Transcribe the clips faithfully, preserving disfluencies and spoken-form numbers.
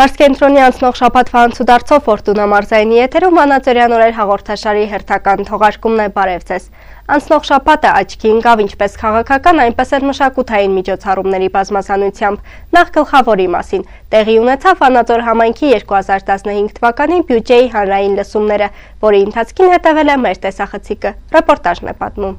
Մարզկենտրոնի անցնող շաբաթվա անցուդարձով Ֆորտունա մարզայինի եթերում Վանաձորյան օրեր հաղորդաշարի հերթական թողարկումն է, բարև ձեզ։ Անցնող շաբաթը աչքի ընկավ ինչպես քաղաքական, այնպես էլ մշակութային միջոցառումների բազմազանությամբ։ Նախ գլխավորի մասին տեղի ունեցավ Վանաձոր համայնքի երկու հազար տասնհինգ թվականի բյուջեի հանրային լսումները, որի ընթացքին հետևել է մեր տեսախցիկը։ Ռեպորտաժն է պատմում։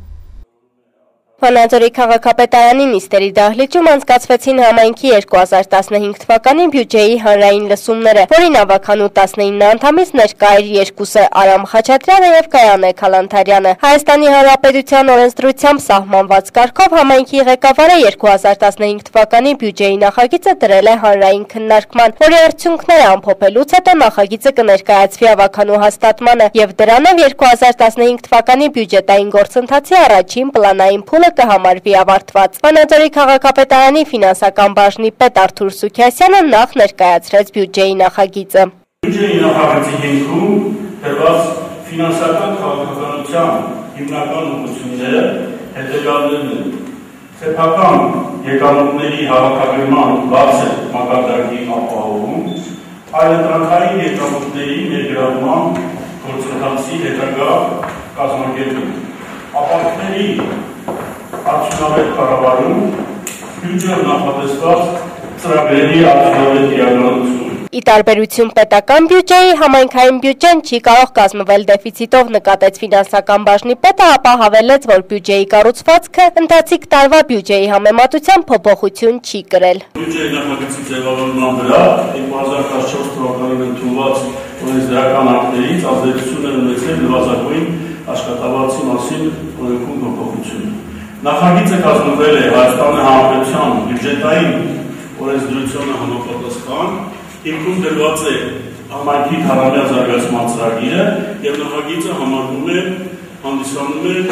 Վանաձորի քաղաքապետարանի նիստերի դահլիճում անցկացվեցին համայնքի երկու հազար տասնհինգ թվականի բյուջեի հանրային լսումները, որին ավականու տասնինը անդամից ներկա էր երկուսը Արամ Խաչատրյանը և Գայանե Քալանթարյանը։ Հայաստանի Հանրապետության օրենսդրությամբ սահմանված կարգով համայնքի ղեկավարը երկու հազար տասնհինգ թվականի բյուջեի նախագիծը դրել է հանրային քննարկման, որի արդյունքները ամփոփելուց հետո նախագիծը կներկայացվի ավականու հաստատմանը և դրանով երկու հազար տասնհինգ թվականի բյուջետային գործընթացի առաջին պլանային փուլը կհամարվի ավարտված։ Վանաձորի քաղաքապետարանի ֆինանսական բաժնի պետ Արթուր Սուքիասյանը նախ ներկայացրեց բյուջեի նախագիծը։ Բյուջեի նախագծի հիմքում դրված ֆինանսական քաղաքականության հիմնական ուղղությունները հետևյալներն են. սեփական եկամուտների հավաքագրման բարձր մակարդակի ապահովում, այլընտրանքային եկամուտների ներգրավման գործընթացի հետագա կազմակերպում, ապրանքների արդյունավետ կառավարում, բյուջեով նախատեսված ծրագրերի արդյունավետ իրականացում։ Ի տարբերություն պետական բյուջեի, համայնքային բյուջեն չի կարող կազմվել դեֆիցիտով, նկատեց ֆինանսական բաժնի պետը, ապա հավելեց, որ բյուջեի կառուցվածքը ընթացիկ տարվա բյուջեի համեմատությամբ փոփոխություն չի կրել։ Բյուջեի նախագծի ձևավորման վրա երկու հազար տասնչորս թվականին ընդունված օրենսդրական ակտերից ազդեցություն են ունեցել նվազագույն աշխատավարձի մասին օրենքում փոփոխություն։ Նախագիծը կազմվել է Հայաստանի Հանրապետության բյուջետային օրենսդրությանը համապատասխան, հիմքում դրված է համայնքի քառամյա զարգացման ծրագիրը և նախագիծը համարվում է հանդիսանում է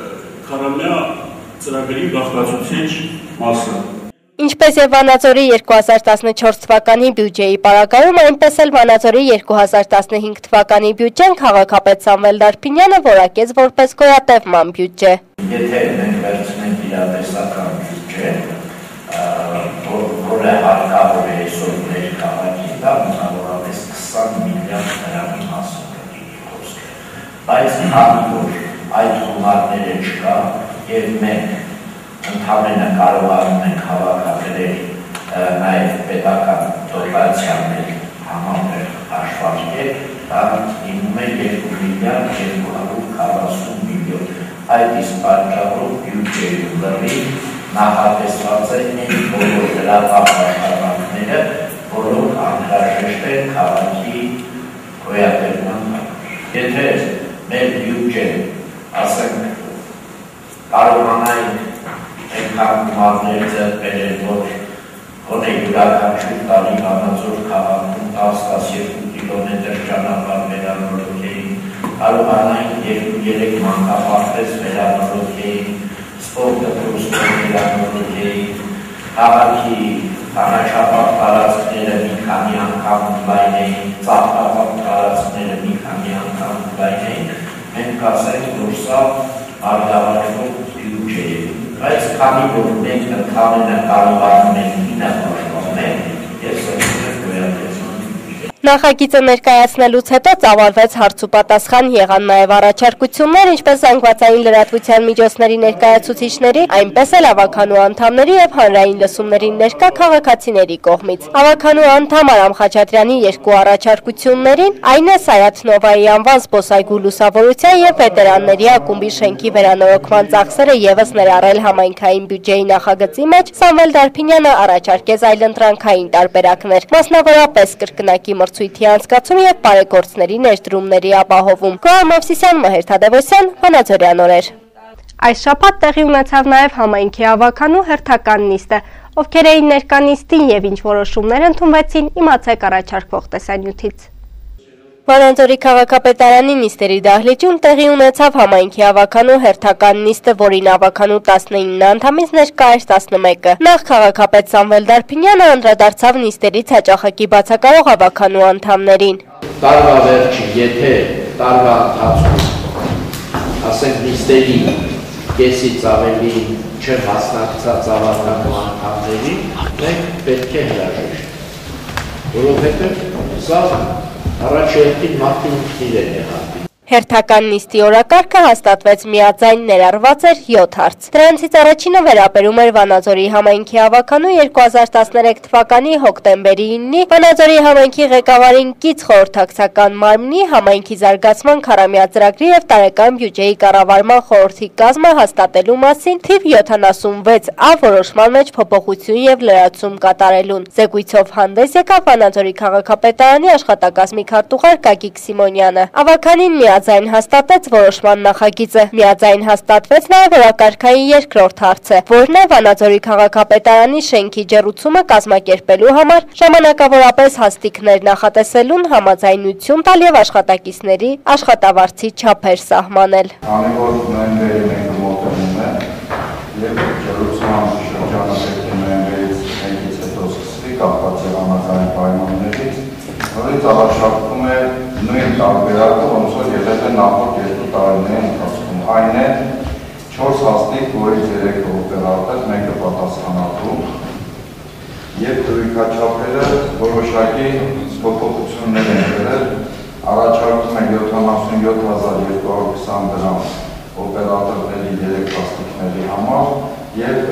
քառամյա ծրագրի բաղկացուցիչ մասը։ Ինչպես և Վանաձորի երկու հազար տասնչորս թվականի բյուջեի պարագայում, այնպես էլ Վանաձորի երկու հազար տասնհինգ թվականի բյուջեն քաղաքապետ Սամվել Դարփինյանը որակեց որպես գոյատևման բյուջե։ Եթե մենք վերցնենք իրատեսական բյուջե, որը հարկավոր է այսօր մեր քաղաքի դա մոտավորապես քսան միլիարդ դրամի մասին է խոսքը։ Բայց քանի որ այդ գումարները չկա և մենք ընդհանրապես կարողանում ենք հավաքագրել նաև պետական դոտացիաներ համատեղ հաշվարկել, դա լինում է երկու միլիարդ երկու հարյուր քառասուն միլիոն։ Այդ իսկ պատճառով բյուջեի լրի նախատեսված են այն բոլոր լրատվական աշխատանքները, որոնք անհրաժեշտ են քաղաքի գոյատևման համար։ Եթե մեր բյուջեն, ասենք, կարողանայինք այնքան գումարներ ձեռք բերել, որ գոնե յուրաքանչյուր տարի Վանաձոր քաղաքում տասը-տասներկու կիլոմետր ճանապարհ վերանորոգեին, կարողանայինք երկու-երեք մանկապարտեզ վերանորոգեին, սպորտ դպրոցներ վերանորոգեին, քաղաքի կանաչապատ տարածքները մի քանի անգամ ընդլայնեին, ծաղկապատ տարածքները մի քանի անգամ ընդլայնեին, մենք կասենք, որ սա արգավաճող բյուջե է։ Բայց քանի որ մենք ընդհանրապես կարողանում ենք ինը պաշտպանել, ես ասում գոյատևման։ Նախագիծը ներկայացնելուց հետո ծավալվեց հարց ու պատասխան, եղան նաև առաջարկություններ, ինչպես զանգվածային լրատվության միջոցների ներկայացուցիչների, այնպես էլ ավականու անդամների և հանրային լսումներին ներկա քաղաքացիների կողմից։ Ավականու անդամ Արամ Խաչատրյանի երկու առաջարկություններին, այն է Սայաթ Նովայի անվան զբոսայգու լուսավորության և վետերանների ակումբի շենքի վերանորոգման ծախսերը ևս ներառել համայնքային բյուջեի նախագծի մեջ, Սամվել Դարփինյանը առաջարկեց այլընտրանքային տարբերակներ, մասնավորապես կրկնակի մրցույթի անցկացում և բարեգործների ներդրումների ապահովում։ Գոհար Մովսիսյան, Մհեր Թադևոսյան, Վանաձորյան օրեր։ Այս շաբաթ տեղի ունեցավ նաև համայնքի ավականու հերթական նիստը, ովքեր էին ներկա նիստին և ինչ որոշումներ ընդունվեցին, իմացեք առաջարկվող տեսանյութից։ Վանաձորի քաղաքապետարանի նիստերի դահլիճում տեղի ունեցավ համայնքի ավականու հերթական նիստը, որին ավականու տասնինը անդամից ներկա էր տասնմեկը։ Նախ քաղաքապետ Սամվել Դարփինյանը անդրադարձավ նիստերից հաճախակի բացակայող ավականու անդամներին։ Տարվա վերջին, եթե տարվա ընթացքում, ասենք նիստերի կեսից ավելի չմասնակցած ավականու անդամներին, մենք պետք է հրաժեշտ որովհետև սա առաջերտին մարդու խնդիր է եղել։ Հերթական նիստի օրակարգը հաստատվեց միաձայն ներառված էր յոթ հարց։ Դրանցից առաջինը վերաբերում էր Վանաձորի համայնքի հավաքանու երկու հազար տասներեք թվականի հոկտեմբերի իննի Վանաձորի համայնքի ղեկավարին կից խորհրդակցական մարմնի համայնքի զարգացման քառամյա ծրագրի և տարեկան բյուջեի կառավարման խորհրդի կազմը հաստատելու մասին թիվ յոթանասունվեց ա որոշման մեջ փոփոխություն և լրացում կատարելուն։ Զեկույցով հանդես եկավ Վանաձորի քաղաքապետարանի աշխատակազմի քարտուղար Գագիկ Սիմոնյանը։ Ավականին միաձայն հաստատեց որոշման նախագիծը։ Միաձայն հաստատվեց նաև օրակարգային երկրորդ հարցը, որն է Վանաձորի քաղաքապետարանի շենքի ջեռուցումը կազմակերպելու համար ժամանակավորապես հաստիքներ նախատեսելուն համաձայնություն տալ և աշխատակիցների աշխատավարձի չափեր սահմանել։ Քանի որ նոյեմբերի մեկը մոտենում է եւ ջեռուցման շրջանը պետք է նոյեմբերից մեկից հետո սկսվի կապված համաձայն պայմաններից, որից առաջարկվում է նույն տարբերակը, ոնց որ եղել է նախորդ երկու տարիների ընթացքում, այն է չորս հաստիք, որից երեքը օպերատոր, մեկը պատասխանատու եւ դրույքաչափերը որոշակի փոփոխություններ են եղել, առաջարկում է յոթանասունյոթ հազար երկու հարյուր քսան դրամ օպերատորների երեք հաստիքների համար եւ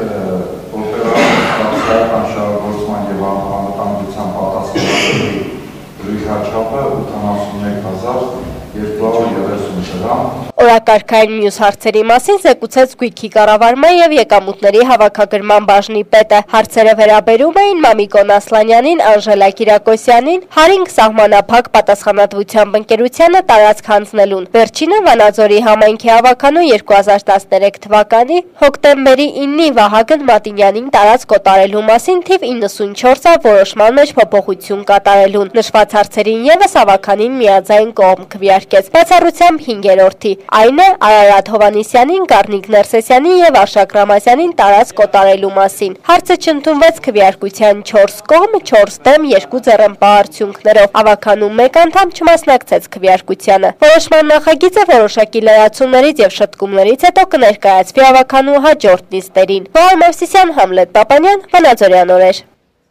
օպերատորական շահագործման եւ անվտանգության պատասխանատուի դրույքաչափը ութանասունմեկ հազար երկու հարյուր երեսուն դրամ։ Օրակարգային մյուս հարցերի մասին զեկուցեց Գույքի կառավարման և եկամուտների հավաքագրման բաժնի պետը։ Հարցերը վերաբերում էին Մամիկոն Ասլանյանին, Անժելա Կիրակոսյանին, Հարինգ սահմանափակ պատասխանատվությամբ ընկերությանը տարածք հանձնելուն։ Վերջինը Վանաձորի համայնքի հավաքանու երկու հազար տասներեք թվականի հոկտեմբերի իննի Վահագն Մատինյանին տարածք օտարելու մասին թիվ իննսունչորս ա որոշման մեջ փոփոխություն կատարելուն։ Նշված հարցերին ևս հավաքանին միաձայն կողմ քվեարկեց։ Բացառությամբ հինգերորդի, այն է Արարատ Հովանեսյանին, Գառնիկ Ներսեսյանին և Արշակ Ռամազյանին տարածք օտարելու մասին։ Հարցը չընդունվեց քվեարկության չորս կողմ, չորս դեմ, երկու ձեռնպահ արդյունքներով։ Հավաքանու մեկ անդամ չմասնակցեց քվեարկությանը։ Որոշման նախագիծը որոշակի լրացումներից և շտկումներից հետո կներկայացվի հավաքանու հաջորդ նիստերին։ Վահար Մովսիսյան, Համլետ Պապանյան, Վանաձորյան օրեր։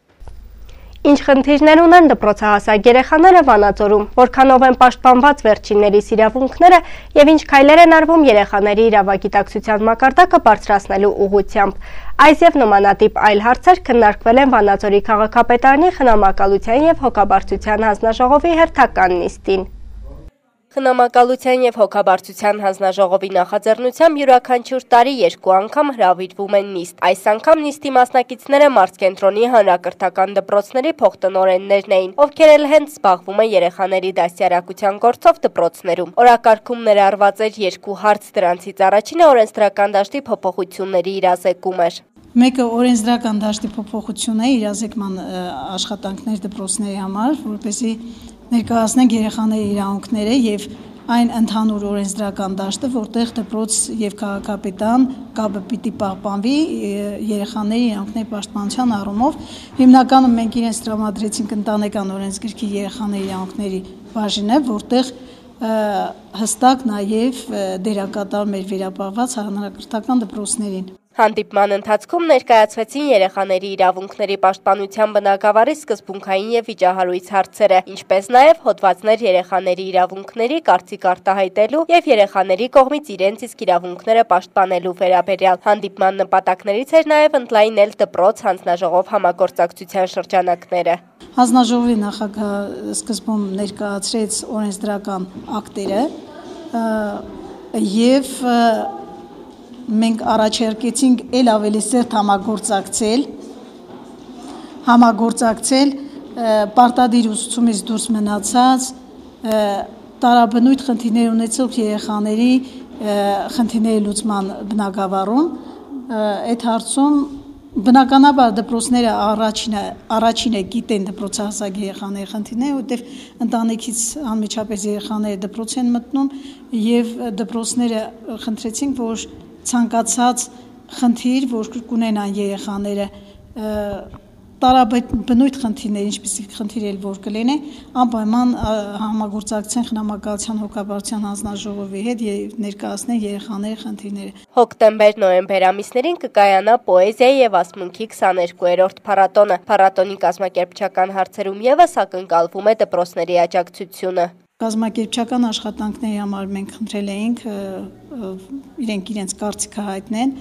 Ինչ խնդիրներ ունեն դպրոցահասակ երեխաները Վանաձորում, որքանով են պաշտպանված վերջիններիս իրավունքները և ինչ քայլեր են արվում երեխաների իրավագիտակցության մակարդակը բարձրացնելու ուղղությամբ։ Այս և նմանատիպ այլ հարցեր քննարկվել են Վանաձորի քաղաքապետարանի խնամակալության և հոգաբարձության հանձնաժողովի հերթական նիստին։ Խնամակալության և հոգաբարձության հանձնաժողովի նախաձեռնությամբ յուրաքանչյուր տարի երկու անգամ հրավիրվում են նիստ։ Այս անգամ նիստի մասնակիցները Մարզկենտրոնի հանրակրթական դպրոցների փոխտնօրեններն էին, ովքեր էլ հենց զբաղվում են երեխաների դաստիարակության գործով դպրոցներում։ Օրակարգում ներառված էր երկու հարց, դրանցից առաջինը օրենսդրական դաշտի փոփոխությունների իրազեկում էր։ Մեկը օրենսդրական դաշտի փոփոխություն է իրազեկման աշխատանքներ դպրոցների համար, որպեսզի ներկայացնենք երեխաների իրավունքները եւ այն ընդհանուր օրենսդրական դաշտը, որտեղ դպրոց եւ քաղաքապետարան կապը պիտի պահպանվի երեխաների իրավունքների պաշտպանության առումով։ Հիմնականում մենք իրենց տրամադրեցինք ընտանեկան օրենսգրքի երեխաների իրավունքների բաժինը, որտեղ հստակ նաեւ դերակատար մեր վերապահված հանրակրթական դպրոցներին։ Հանդիպման ընթացքում ներկայացվեցին երեխաների իրավունքների պաշտպանության բնագավառի սկզբունքային և վիճահարույց հարցերը, ինչպես նաև հոդվածներ երեխաների իրավունքների կարծիք արտահայտելու և երեխաների կողմից իրենց իսկ իրավունքները պաշտպանելու վերաբերյալ։ Հանդիպման նպատակներից էր նաև ընդլայնել դպրոց հանձնաժողով համագործակցության շրջանակները։ Հանձնաժողովի նախագահը սկզբում ներկայացրեց օրենսդրական ակտերը և մենք առաջարկեցինք էլ ավելի սերտ համագործակցել, համագործակցել պարտադիր ուսուցումից դուրս մնացած տարաբնույթ խնդիրներ ունեցող երեխաների խնդիրների լուծման բնագավառում։ Այդ հարցում բնականաբար դպրոցները առաջինը, առաջինը գիտեն դպրոցահասակ երեխաների խնդիրները, որտեղ ընտանիքից անմիջապես երեխաները դպրոց են մտնում եւ դպրոցները խնդրեցինք, որ ցանկացած խնդիր, որ կունենան երեխաները տարաբնույթ խնդիրներ, ինչպիսի խնդիր էլ որ կլինի, անպայման համագործակցեն խնամակալության հոգաբարձության հանձնաժողովի հետ եւ ներկայացնեն երեխաների խնդիրները։ Հոկտեմբեր-նոյեմբեր ամիսներին կկայանա պոեզիայի եւ ասմունքի քսաներկուերորդ փառատոնը։ Փառատոնի կազմակերպչական հարցերում եւս ակնկալվում է դպրոցների աջակցությունը։ Կազմակերպչական աշխատանքների համար մենք խնդրել էինք իրենք իրենց կարծիքը հայտնեն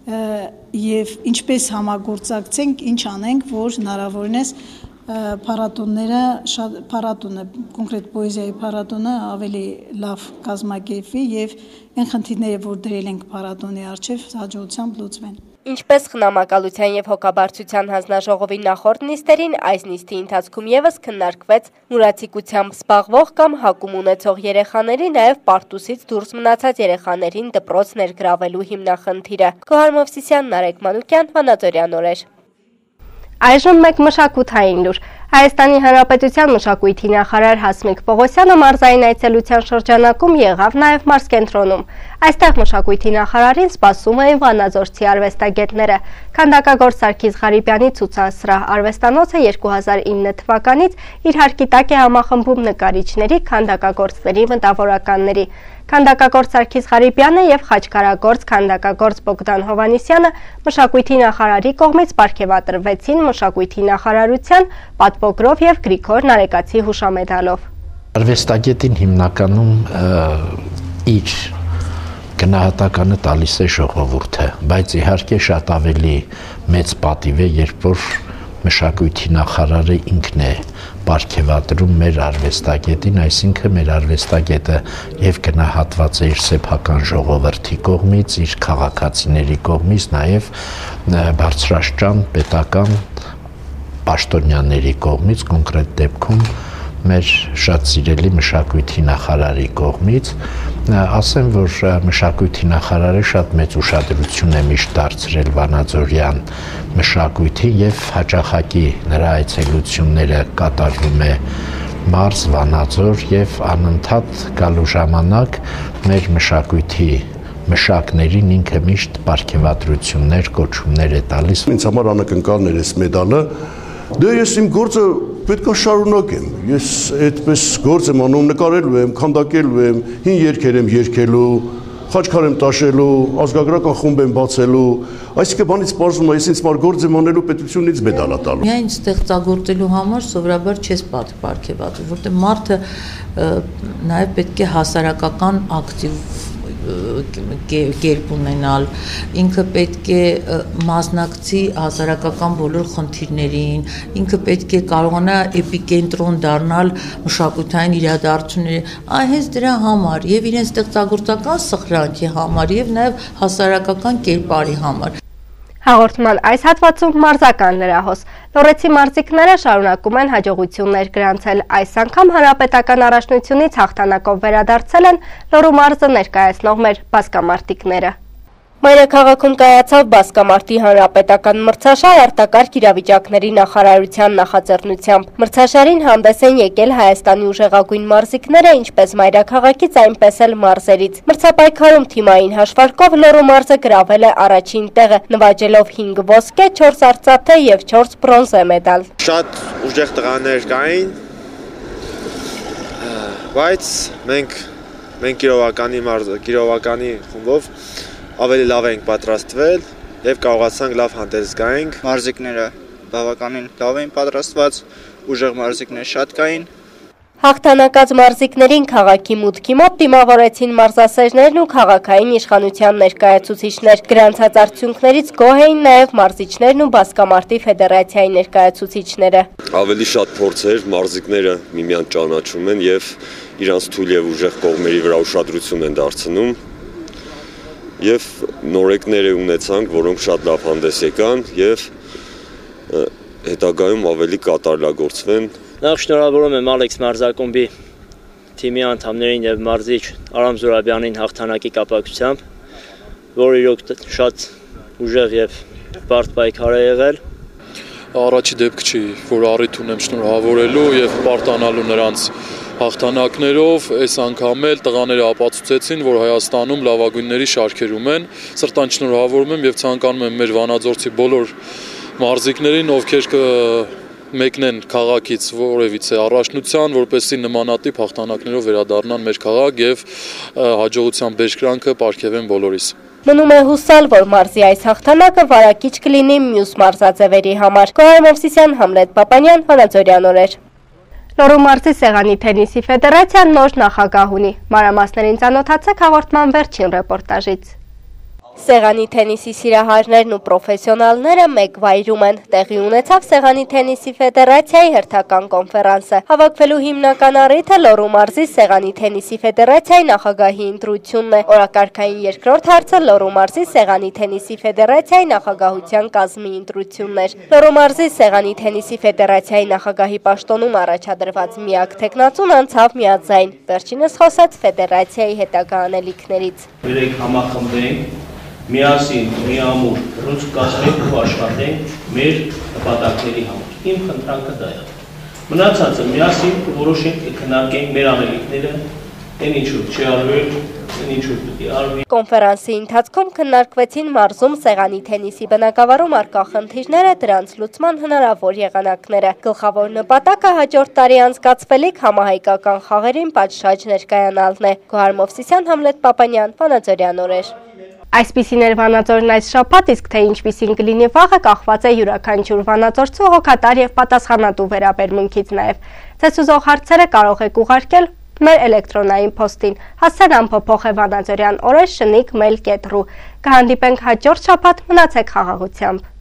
եւ ինչպես համագործակցենք, ինչ անենք, որ հնարավորինս փառատոնները, փառատոնը, կոնկրետ պոեզիայի փառատոնը ավելի լավ կազմակերպվի եւ այն խնդիրները, որ դրել ենք փառատոնի առջեւ, հաջողությամբ լուծվեն։ Ինչպես խնամակալության եւ հոգաբարձության հանձնաժողովի նախորդ նիստերին, այս նիստի ընթացքում եւս քննարկվեց մուրացիկությամբ զբաղվող կամ հակում ունեցող երեխաների, նաեւ պարտուսից դուրս մնացած երեխաներին դպրոց ներգրավելու հիմնախնդիրը։ Գոհար Մովսիսյան, Նարեկ Մանուկյան, Վանաձորյան օրեր։ Այժմ մեկ մշակութային լուր։ Հայաստանի Հանրապետության մշակույթի նախարար Հասմիկ Պողոսյանը մարզային այցելության շրջանակում եղավ նաև մարզկենտրոնում։ Այստեղ մշակույթի նախարարին սպասում էին վանաձորցի արվեստագետները։ Քանդակագործ Սարգիս Ղարիբյանի ցուցասրահ արվեստանոցը երկու հազար ինը թվականից իր հարկի տակ է համախմբում նկարիչների, քանդակագործների, մտավորականների։ Քանդակագործ Սարգիս Ղարիբյանը եւ խաչքարագործ քանդակագործ Բոգդան Հովանիսյանը մշակույթի նախարարի կողմից պարգևատրվեցին մշակույթի նախարարության պատվոգրով եւ Գրիգոր Նարեկացի հուշամեդալով։ Արվեստագետին հիմնականում իր գնահատականը տալիս է ժողովուրդը, բայց իհարկե շատ ավելի մեծ պատիվ է, երբ որ մշակույթի նախարարը ինքն է պարգևատրում մեր արվեստագետին, այսինքն մեր արվեստագետը եւ գնահատված է իր սեփական ժողովրդի կողմից, իր քաղաքացիների կողմից, նաեւ բարձրաստիճան պետական պաշտոնյաների կողմից, կոնկրետ դեպքում մեր շատ սիրելի մշակույթի նախարարի կողմից, ասեմ, որ մշակույթի նախարարը շատ մեծ ուշադրություն է միշտ դարձրել վանաձորյան մշակույթին եւ հաճախակի նրա այցելությունները կատարվում է մարզ, Վանաձոր եւ անընդհատ գալու ժամանակ մեր մշակույթի մշակներին ինքը միշտ պարգևատրություններ, կոչումներ է տալիս։ Ինձ համար անակնկալն էր այս մեդալը։ Դե ես իմ գործը պետք է շարունակեմ։ Ես այդպես գործ եմ անում, նկարելու եմ, քանդակելու եմ, հին երգեր եմ երգելու, խաչքար եմ տաշելու, ազգագրական խումբ եմ բացելու, այսինքն բանից պարզվում է, ես ինձ մար գործ եմ անելու պետությունից մեդալ տալու։ Միայն ստեղծագործելու համար սովորաբար չես պարգևատրում, որտեղ մարդը նաև պետք է հասարակական ակտիվ կերպ ունենալ, ինքը պետք է մասնակցի հասարակական բոլոր խնդիրներին, ինքը պետք է կարողանա էպիկենտրոն դառնալ մշակութային իրադարձությունների, այ հենց դրա համար եւ իրեն ստեղծագործական սխրանքի համար եւ նաեւ հասարակական կերպարի համար։ Հաղորդման այս հատվածում մարզական լրահոս։ Լոռեցի մարզիկները շարունակում են հաջողություններ գրանցել։ Այս անգամ հանրապետական առաջնությունից հաղթանակով վերադարձել են Լոռու մարզը ներկայացնող մեր բասկամարտիկները։ Մայրաքաղաքում կայացավ Բասկամարտի հանրապետական մրցաշար արտակարգ իրավիճակների նախարարության նախաձեռնությամբ։ Մրցաշարին հանդես են եկել Հայաստանի ուժեղագույն մարզիկները, ինչպես մայրաքաղաքից, այնպես էլ մարզերից։ Մրցապայքարում թիմային հաշվարկով Լոռու մարզը գրավել է առաջին տեղը, նվաճելով հինգ ոսկե, չորս արծաթե եւ չորս բրոնզե մեդալ։ Շատ ուժեղ տղաներ կային, բայց մենք մենք գիրովականի մարզը, գիրովականի խումբով ավելի լավ ենք պատրաստվել եւ կարողացանք լավ հանդես գայինք։ Մարզիկները բավականին լավ էին պատրաստված, ուժեղ մարզիկներ շատ կային։ Հաղթանակած մարզիկներին քաղաքի մուտքի մոտ դիմավորեցին մարզասերներն ու քաղաքային իշխանության ներկայացուցիչներ։ Գրանցած արդյունքներից գոհ էին նաեւ մարզիչներն ու Բասկամարտի ֆեդերացիայի ներկայացուցիչները։ Ավելի շատ փորձեր մարզիկները միմյանց ճանաչում են եւ իրանց թույլ եւ ուժեղ կողմերի վրա ուշադրություն են դարձնում։ Եվ նորեկներ ունեցանք, որոնք շատ լավ հանդես եկան եւ հետագայում ավելի կատարելագործվեն։ Նախ շնորհավորում եմ Ալեքս մարզակոմբի թիմի անդամներին եւ մարզիչ Արամ Զուրաբյանին հաղթանակի կապակցությամբ, որը իրոք շատ ուժեղ եւ բարդ պայքար է եղել։ Առաջի դեպք չի, որ առիթ ունեմ շնորհավորելու եւ պարտանալու նրանց հաղթանակներով, այս անգամ էլ տղաները ապացուցեցին, որ Հայաստանում լավագույնների շարքերում են։ Սրտան շնորհավորում եմ եւ ցանկանում եմ մեր վանաձորցի բոլոր մարզիկներին, ովքեր մեկնեն քաղաքից որևիցե առաջնության, որպեսզի նմանատիպ հաղթանակներով վերադառնան մեր քաղաք եւ հաջողության բերկրանքը պարգևեն բոլորիս։ Մնում է հուսալ, որ մարզի այս հաղթանակը վարակիչ կլինի մյուս մարզաձևերի համար։ Գոհար Մովսիսյան, Համլետ Պապանյան, Վանաձորյան օրեր։ Լոռու մարզի Սեղանի թենիսի ֆեդերացիան նոր նախագահ ունի։ Մանրամասներին ծանոթացեք հաղորդման վերջին ռեպորտաժից։ Սեղանի թենիսի սիրահարներն ու պրոֆեսիոնալները մեկ վայրում են։ Տեղի ունեցավ Սեղանի թենիսի ֆեդերացիայի հերթական կոնֆերանսը։ Հավաքվելու հիմնական առիթը Լոռու մարզի Սեղանի թենիսի ֆեդերացիայի նախագահի ընտրությունն է։ Օրակարգային երկրորդ հարցը Լոռու մարզի Սեղանի թենիսի ֆեդերացիայի նախագահության կազմի ընտրությունն էր։ Լոռու մարզի Սեղանի թենիսի ֆեդերացիայի նախագահի պաշտոնում առաջադրված միակ թեկնածուն անցավ միաձայն։ Վերջինս խոսեց ֆեդերացիայի հետագա անելիքներից։ Երեք համախմբենք միասին, միամուր, ռուս կազմենք ու աշխատենք մեր նպատակների համար։ Իմ խնդրանքը դա է։ Մնացածը միասին որոշենք քննարկենք մեր անելիքները, այն ինչու չի արվել, այն ինչու պիտի արվի։ Կոնֆերանսի ընթացքում քննարկվեցին մարզում Սեղանի թենիսի բնակավարում առկա խնդիրները, դրանց լուծման հնարավոր եղանակները։ Գլխավոր նպատակը հաջորդ տարի անցկացվելիք համահայկական խաղերին պատշաճ ներկայանալն է։ Գոհար Մովսիսյան, Համլետ Պապանյան, Վանաձորյան օրեր։ Այսպիսին էր Վանաձորն այս շաբաթ, իսկ թե ինչպիսին կլինի վաղը կախված է յուրաքանչյուր վանաձորցու հոգատար եւ պատասխանատու վերաբերմունքից նաեւ։ Ձեզ ուզող հարցերը կարող եք ուղարկել մեր էլեկտրոնային փոստին։ Հասցեն անփոփոխ է Վանաձորյան օրեր շնիկ մեյլ կետ ռու։ Կհանդիպենք հաջորդ շաբաթ, մնացեք խաղաղությամբ։